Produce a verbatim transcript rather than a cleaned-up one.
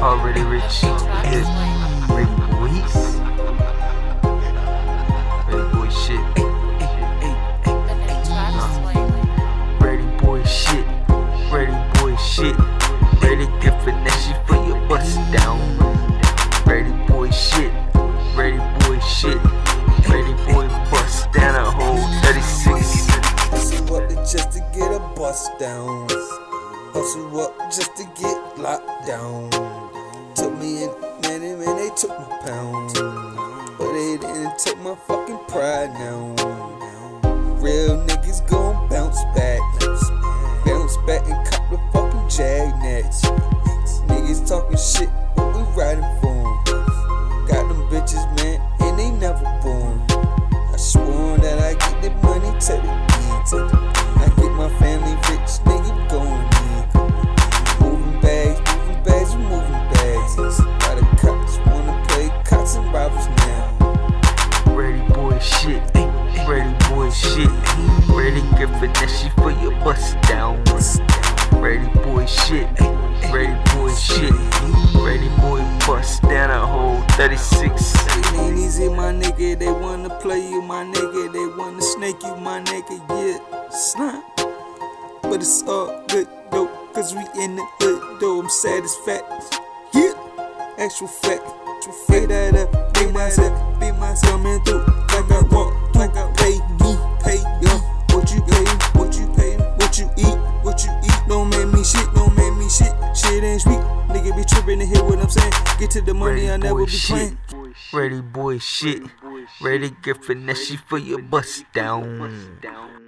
Already rich. Yeah. Reddyboyz. Reddyboyz shit. Reddyboyz shit. Reddyboyz shit. Ready get finesse for your bust down. Reddyboyz shit. Reddyboyz shit. Reddyboyz bust down a whole thirty-six. Hustle up just to get a bust down. Hustle up just to get locked down. Took me in, man, and man, they took my pound, but they didn't take my fucking pride now. Real niggas gon' bounce back, bounce back and cop the fucking jag nets. Niggas talking shit, but we riding for 'em. Got them bitches, man, and they never born. I swore that I get the money to the end. I get my family rich, nigga going in. Moving bags, moving bags, we moving bags. Why the cops wanna play cops and robbers now? Reddyboyz shit. Reddyboyz shit. Ready get finesse for your bust down. Reddyboyz shit. Reddyboyz shit. Reddyboyz bust down a whole thirty-six. It ain't easy, my nigga. They wanna play you, my nigga. They wanna snake you, my nigga. Yeah, slime. But it's all good though, cause we in the hood though. I'm satisfied. Yeah, actual fact. Pay that up, be myself, be myself. Coming through like I walk, like I pay me, pay yo. What you pay, what you pay, what you eat, what you eat. Don't make me shit, don't make me shit. Shit ain't sweet. Nigga be tripping to hear what I'm saying. Get to the money, I never be playing. Reddyboyz shit. Ready get finesse for your bust down.